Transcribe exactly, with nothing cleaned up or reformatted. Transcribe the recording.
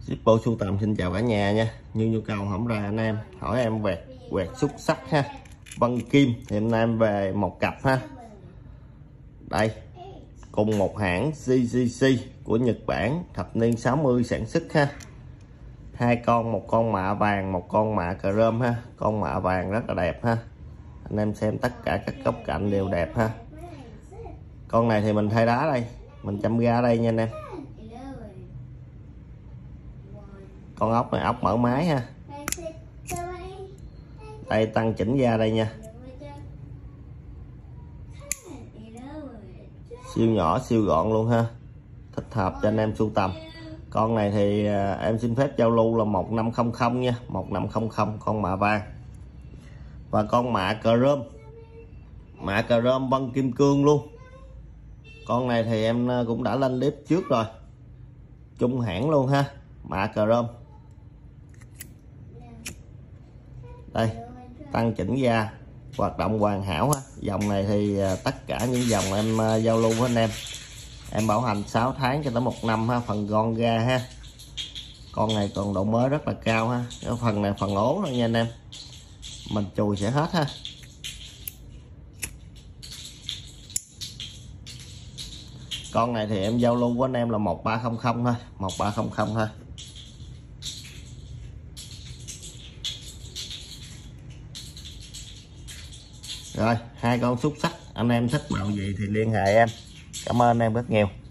Zippo sưu tầm xin chào cả nhà nha. Như nhu cầu hổng ra anh em hỏi em về quẹt xúc sắc ha, vân kim thì anh em về một cặp ha. Đây cùng một hãng giê giê xê của Nhật Bản, thập niên sáu mươi sản xuất ha. Hai con, một con mạ vàng, một con mạ chrome ha. Con mạ vàng rất là đẹp ha, anh em xem tất cả các góc cạnh đều đẹp ha. Con này thì mình thay đá đây, mình chăm ga đây nha anh em. Con ốc này ốc mở máy ha. Đây tăng chỉnh da đây nha. Siêu nhỏ siêu gọn luôn ha, thích hợp cho anh em sưu tầm. Con này thì em xin phép giao lưu là một năm không không nha, một năm không không con mạ vàng. Và con mạ chrome, mạ chrome vân kim cương luôn. Con này thì em cũng đã lên clip trước rồi, chung hãng luôn ha, mạ chrome. Đây tăng chỉnh da, hoạt động hoàn hảo ha. Dòng này thì tất cả những dòng em giao lưu với anh em, em bảo hành sáu tháng cho tới một năm ha. Phần gòn ga ha, con này còn độ mới rất là cao ha. Cái phần này phần ố thôi nha anh em, mình chùi sẽ hết ha. Con này thì em giao lưu với anh em là một ba không không thôi, một ba không không thôi. Rồi hai con xúc sắc, anh em thích màu gì thì liên hệ em. Cảm ơn em rất nhiều.